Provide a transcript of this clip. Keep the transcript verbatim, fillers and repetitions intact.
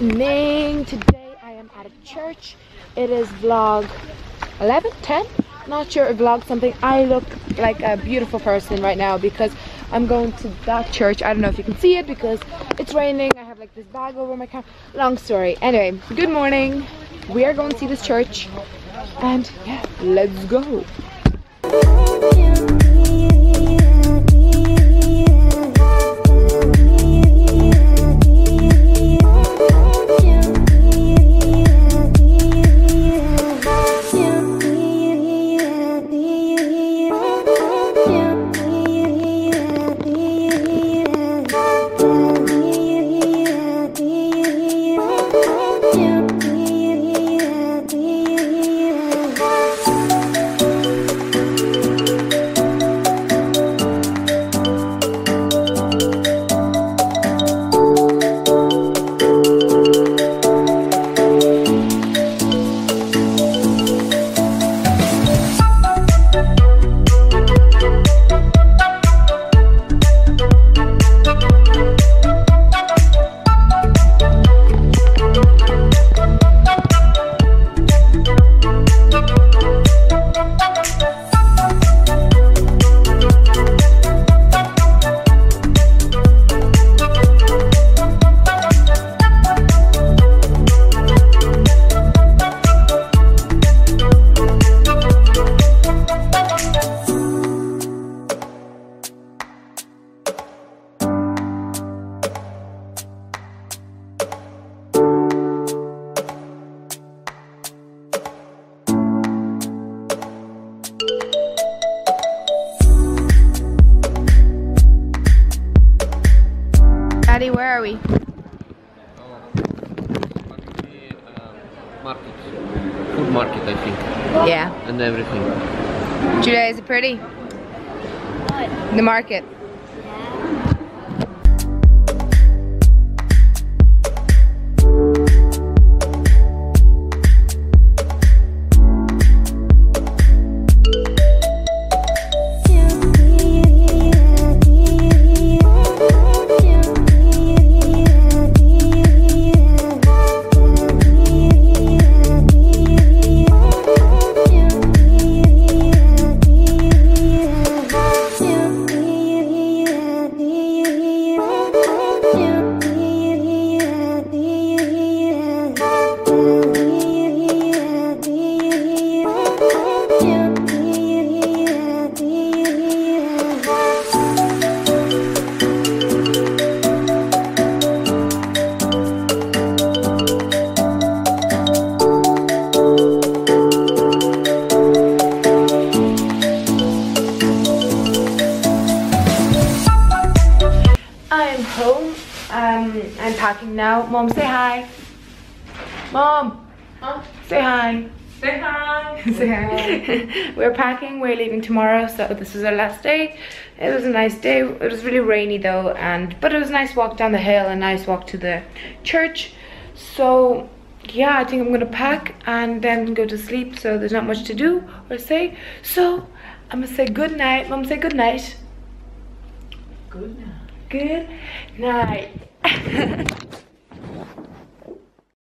evening. Today I am at a church. It is vlog eleven, ten, not sure, a vlog something. I look like a beautiful person right now because I'm going to that church. I don't know if you can see it because it's raining. I have like this bag over my camera. Long story. Anyway, good morning. We are going to see this church and yeah, let's go. Daddy, where are we? Oh, uh, market. Food market, I think. Yeah. And everything. Julia, is it pretty? What? The market. I'm home. Um, I'm packing now. Mom, say hi. Mom, Huh? say hi. Say hi. Say hi. We're packing. We're leaving tomorrow, so this is our last day. It was a nice day. It was really rainy though, and but it was a nice walk down the hill, a nice walk to the church. So yeah, I think I'm gonna pack and then go to sleep. So there's not much to do or say. So I'm gonna say good night. Mom, say good night. Good night. Good night.